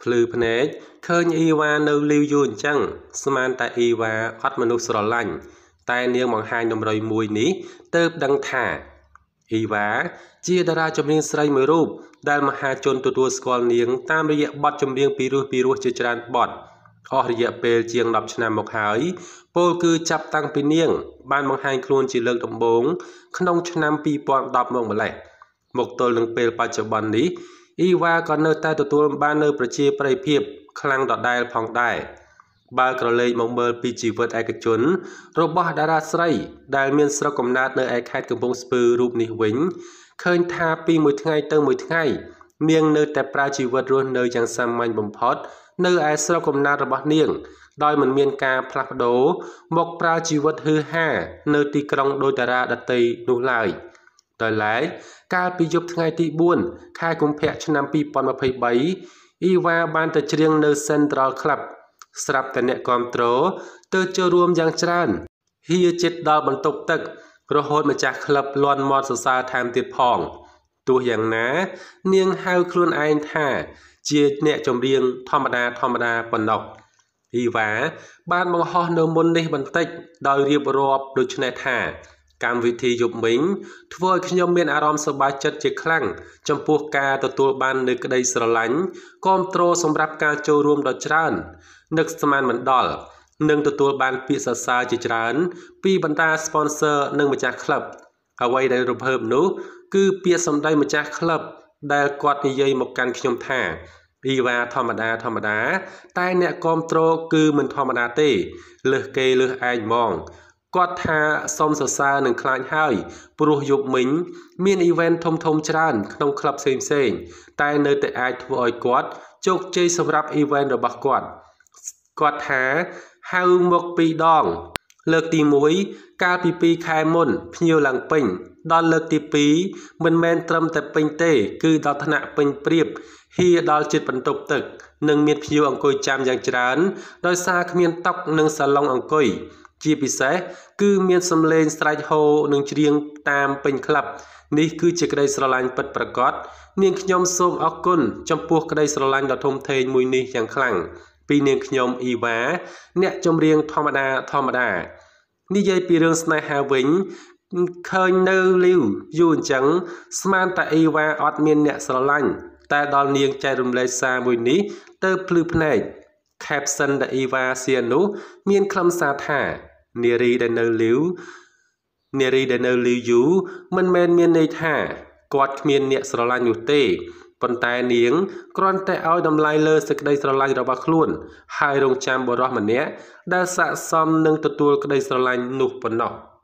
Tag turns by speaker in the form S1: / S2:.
S1: ភ្លឺភ្នែកឃើញអ៊ីវ៉ានៅលីវយូអញ្ចឹងស្មានតែអ៊ីវ៉ាអត់មនុស្សស្រឡាញ់តែនាងបង្ហាញតម្រុយមួយនេះទើបដឹងថាអ៊ីវ៉ាជាតារាចម្រៀងស្រីមួយរូបដែលមហាជនទទួលស្គាល់នាងតាមរយៈបទចម្រៀងពីរោះជាច្រើនបទអស់រយៈពេលជាង10ឆ្នាំមកហើយពលគឺចាប់តាំងពីនាងបានបង្ហាញខ្លួនជាលើកដំបូងក្នុងឆ្នាំ2010មកម្លេះមកទល់នឹងពេលបច្ចុប្បន្ននេះអ៊ីវ៉ាក៏នៅតែទទួលបាននូវប្រជាប្រិយភាពខ្លាំងដដែលផងដែរបើក្រឡេកមកមើលពីជីវិតឯកជនរបស់តារាស្រីដែលមានស្រុកកំណើតនៅឯខេត្តកំពង់ស្ពឺរូបនេះវិញឃើញថាពីមួយថ្ងៃទៅមួយថ្ងៃនាងនៅតែប្រើជីវិតរស់នៅយ៉ាងសាមញ្ញបំផុតនៅឯស្រុកកំណើតរបស់នាងដោយមិនមានការផ្លាស់ប្ដូរមកប្រើជីវិតហឺហានៅទីក្រុងដោយតារាដទៃនោះឡើយដោយឡែកកាលពីយប់ថ្ងៃទី4ខែកុម្ភៈឆ្នាំ2023អ៊ីវ៉ាបានទៅច្រៀងនៅ Central Club ស្រាប់តែអ្នកគាំទ្រទៅចូលរួមយ៉ាងច្រើនហៀជិតដល់បន្ទប់ទឹករហូតម្ចាស់ក្លឹបលាន់មាត់សរសើរថែមទៀតផងទោះយ៉ាងណានាងហៅខ្លួនឯងថាជាអ្នកចម្រៀងធម្មតាប៉ុណ្ណោះអ៊ីវ៉ាបានបង្ហោះនៅមុននេះបន្តិចដោយរៀបរាប់ដូចនេះថាកម្មវិធីយប់មិញធ្វើឲ្យខ្ញុំមានអារម្មណ៍សប្បាយចិត្តជាខ្លាំងចំពោះការទទួលបាននូវក្តីស្រឡាញ់គាំទ្រសម្រាប់ការចូលរួមដ៏ច្រើននឹកស្មានមិនដល់នឹងទទួលបានពាក្យសរសើរជាច្រើនពីបណ្ដា sponsor និងម្ចាស់ក្លឹបអ្វីដែលរំភើបនោះគឺពាក្យសម្ដីម្ចាស់ក្លឹបដែលគាត់និយាយមកកាន់ខ្ញុំថាអ៊ីវ៉ាធម្មតាតែអ្នកគាំទ្រគឺមិនធម្មតាទេលើសគេលើសឯងហ្មងគាត់ថាសុំសរសើរនឹងខ្លាចហើយព្រោះយប់មិញមានអ៊ីវ៉ែនធំច្រើនក្នុងក្លឹបផ្សេងតែនៅតែអាចធ្វើឲ្យគាត់ជោគជ័យសម្រាប់អ៊ីវ៉ែនរបស់គាត់ថាហៅមក2ដងលើកទី1កាលពី2ខែមុនភ្ញៀវឡើងពេញដល់លើកទី2មិនមែនត្រឹមតែពេញទេគឺដល់ថ្នាក់ពេញព្រៀបហៀដល់ចិត្តបន្ទប់ទឹកនិងមានភ្ញៀវអង្គុយចាំយ៉ាងច្រើនដោយសារគ្មានតុនិងសាឡុងអង្គុយជាពិសេសគឺមានសំឡេងស្រែកហូនិងច្រៀងតាមពេញក្លឹបនេះគឺជាក្តីស្រឡាញ់ពិតប្រាកដនាងខ្ញុំសូមអរគុណចំពោះក្តីស្រឡាញ់ដ៏ធំធេងមួយនេះយ៉ាងខ្លាំងពីនាងខ្ញុំអ៊ីវ៉ាអ្នកចម្រៀងធម្មតានិយាយពីរឿងស្នេហាវិញឃើញនៅលីវយូរអញ្ចឹងស្មានតែអ៊ីវ៉ាអត់មានអ្នកស្រឡាញ់តែដល់នាងចែករំលែកសារមួយនេះទៅភ្លឺភ្នែក caption ដែលអ៊ីវ៉ាសៀននោះមានខ្លឹមសារថានារីដែលនៅលីវយូរមិនមែនមានន័យថាគាត់គ្មានអ្នកស្រឡាញ់នោះទេប៉ុន្តែនាងគ្រាន់តែឲ្យតម្លៃលើសេចក្តីស្រឡាញ់របស់ខ្លួនហើយរងចាំបុរសម្នាក់ដែលស័ក្តិសមនឹងទទួលក្តីស្រឡាញ់នោះប៉ុណ្ណោះ